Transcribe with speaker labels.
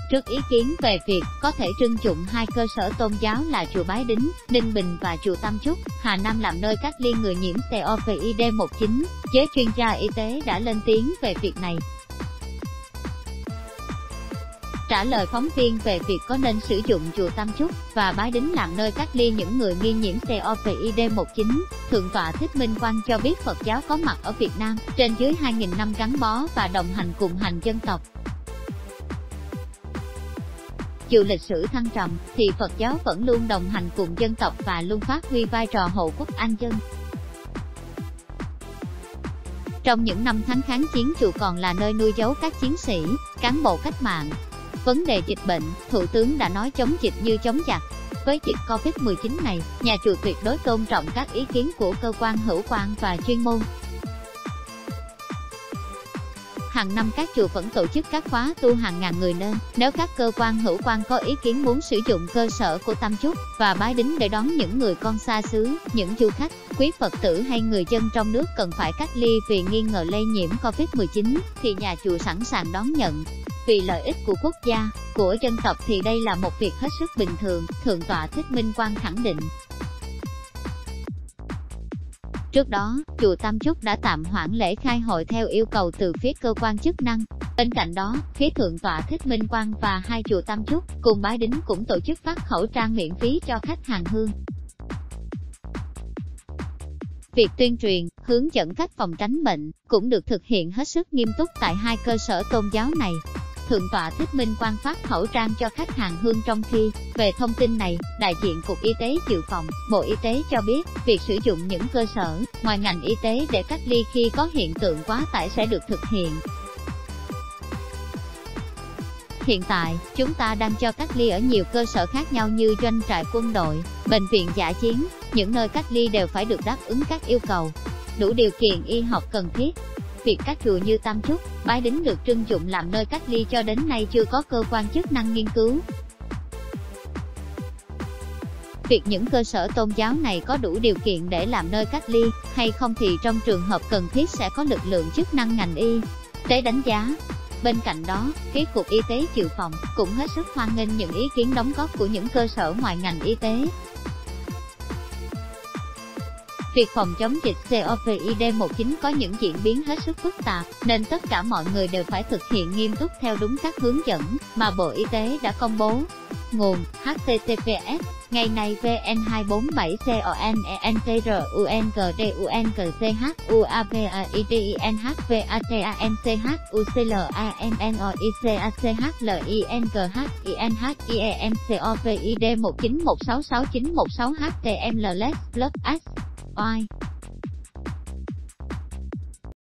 Speaker 1: Trước ý kiến về việc có thể trưng dụng hai cơ sở tôn giáo là chùa Bái Đính, Ninh Bình và chùa Tam Chúc, Hà Nam làm nơi cách ly người nhiễm COVID-19, giới chuyên gia y tế đã lên tiếng về việc này. Trả lời phóng viên về việc có nên sử dụng chùa Tam Chúc và Bái Đính làm nơi cách ly những người nghi nhiễm COVID-19, Thượng tọa Thích Minh Quang cho biết Phật giáo có mặt ở Việt Nam trên dưới 2.000 năm gắn bó và đồng hành cùng hành dân tộc. Dù lịch sử thăng trầm, thì Phật giáo vẫn luôn đồng hành cùng dân tộc và luôn phát huy vai trò hộ quốc an dân. Trong những năm tháng kháng chiến, chùa còn là nơi nuôi giấu các chiến sĩ, cán bộ cách mạng. Vấn đề dịch bệnh, Thủ tướng đã nói chống dịch như chống giặc. Với dịch Covid-19 này, nhà chùa tuyệt đối tôn trọng các ý kiến của cơ quan hữu quan và chuyên môn. Hàng năm các chùa vẫn tổ chức các khóa tu hàng ngàn người nên, nếu các cơ quan hữu quan có ý kiến muốn sử dụng cơ sở của Tam Chúc và Bái Đính để đón những người con xa xứ, những du khách, quý Phật tử hay người dân trong nước cần phải cách ly vì nghi ngờ lây nhiễm Covid-19, thì nhà chùa sẵn sàng đón nhận. Vì lợi ích của quốc gia, của dân tộc thì đây là một việc hết sức bình thường, Thượng tọa Thích Minh Quang khẳng định. Trước đó, chùa Tam Chúc đã tạm hoãn lễ khai hội theo yêu cầu từ phía cơ quan chức năng. Bên cạnh đó, phía Thượng tọa Thích Minh Quang và hai chùa Tam Chúc cùng Bái Đính cũng tổ chức phát khẩu trang miễn phí cho khách hành hương. Việc tuyên truyền, hướng dẫn cách phòng tránh bệnh cũng được thực hiện hết sức nghiêm túc tại hai cơ sở tôn giáo này. Thượng tọa Thích Minh Quang phát khẩu trang cho khách hàng hương. Trong khi, về thông tin này, đại diện Cục Y tế Dự phòng, Bộ Y tế cho biết, việc sử dụng những cơ sở ngoài ngành y tế để cách ly khi có hiện tượng quá tải sẽ được thực hiện. Hiện tại, chúng ta đang cho cách ly ở nhiều cơ sở khác nhau như doanh trại quân đội, bệnh viện dã chiến, những nơi cách ly đều phải được đáp ứng các yêu cầu, đủ điều kiện y học cần thiết. Việc các chùa như Tam Chúc, Bái Đính được trưng dụng làm nơi cách ly cho đến nay chưa có cơ quan chức năng nghiên cứu. Việc những cơ sở tôn giáo này có đủ điều kiện để làm nơi cách ly hay không thì trong trường hợp cần thiết sẽ có lực lượng chức năng ngành y tế đánh giá. Bên cạnh đó, phía Cục Y tế Dự phòng cũng hết sức hoan nghênh những ý kiến đóng góp của những cơ sở ngoài ngành y tế. Việc phòng chống dịch COVID-19 có những diễn biến hết sức phức tạp, nên tất cả mọi người đều phải thực hiện nghiêm túc theo đúng các hướng dẫn mà Bộ Y tế đã công bố. Nguồn: https ngày nay vn247CONENTRUNGDUNGCH